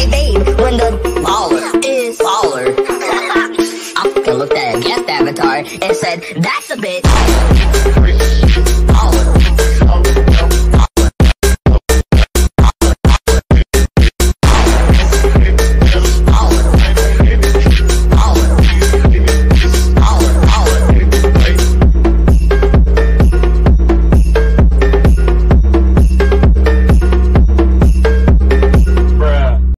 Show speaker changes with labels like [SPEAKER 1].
[SPEAKER 1] Hey babe, when the baller is baller. I looked at a guest avatar and said, that's a bitch.